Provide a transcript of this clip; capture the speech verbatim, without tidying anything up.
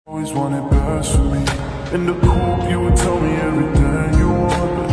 Always wanted best for me. In the coupe, you would tell me everything you want.